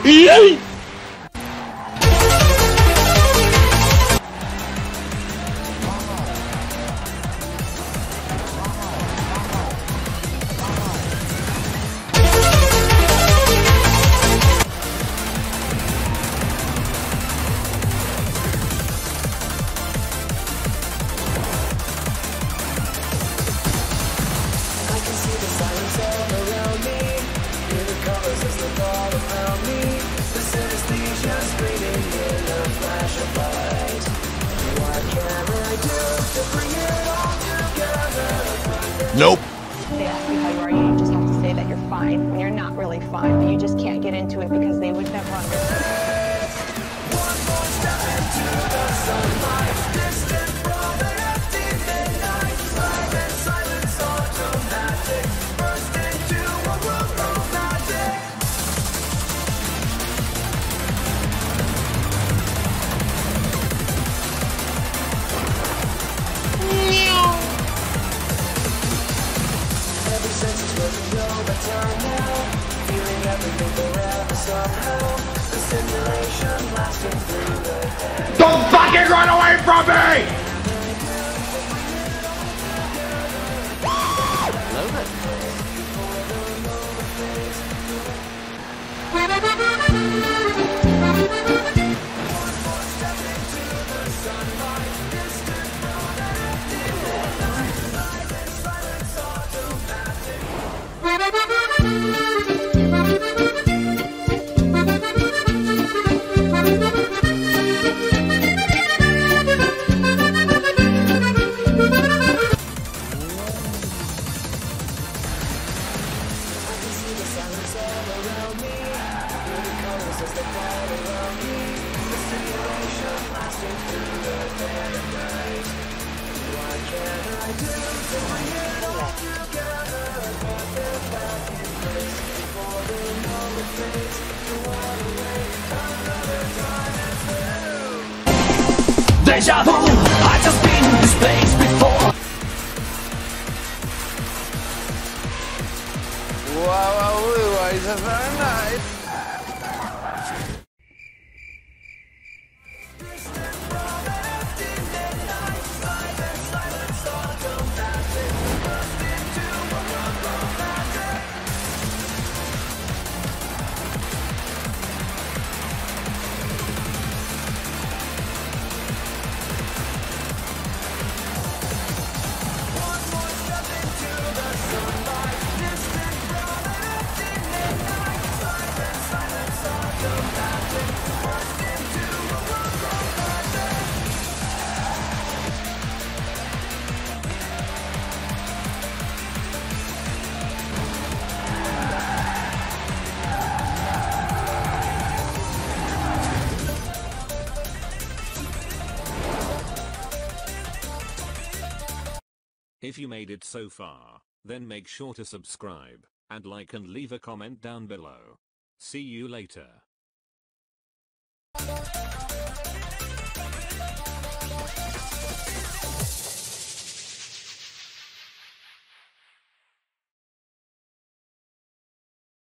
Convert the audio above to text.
Nope. They ask you how you are, you just have to say that you're fine when you're not really fine, but you just can't get into it because they would never understand. Don't fucking run away from me! Deja vu, I just been in this place before. Wow, is very nice. If you made it so far, then make sure to subscribe, and like and leave a comment down below. See you later.